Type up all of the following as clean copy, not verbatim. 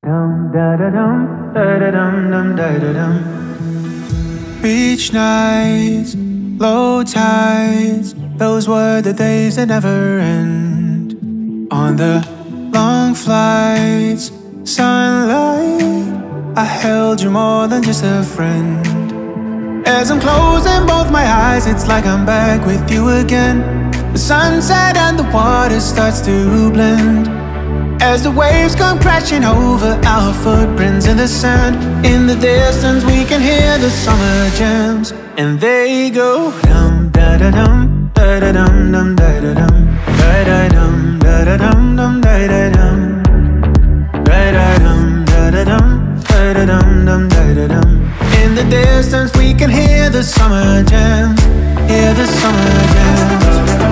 Beach nights, low tides, those were the days that never end. On the long flights, sunlight, I held you more than just a friend. As I'm closing both my eyes, it's like I'm back with you again. The sunset and the water starts to blend. As the waves come crashing over our footprints in the sand. In the distance we can hear the summer jams, and they go dum da da dum da da dum dum da da dum da da dum da da dum dum da da dum da da dum da da dum da da dum dum da da dum. In the distance we can hear the summer jams, hear the summer jams.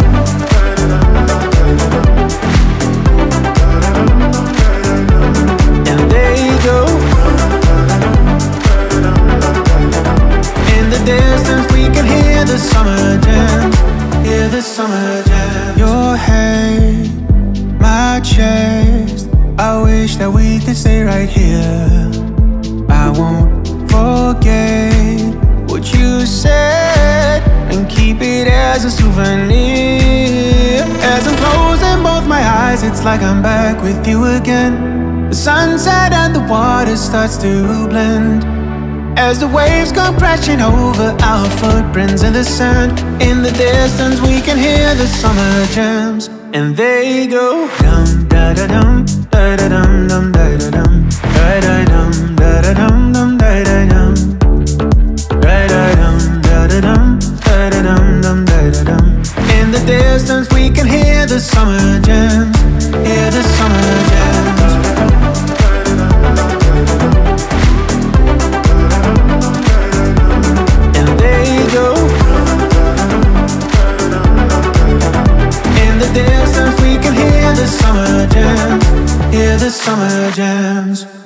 Distance we can hear the summer jam, hear the summer jam. Your head, my chest, I wish that we could stay right here. I won't forget what you said and keep it as a souvenir. As I'm closing both my eyes, it's like I'm back with you again. The sunset and the water starts to blend. As the waves come crashing over our footprints in the sand. In the distance we can hear the summer jams, and they go dum da da dum da da dum dum da da dum da da dum da da dum dum da da dum da da dum da da dum da da dum dum da da dum. In the distance we can hear the summer jams, hear the summer jams. The summer jams, hear the summer jams.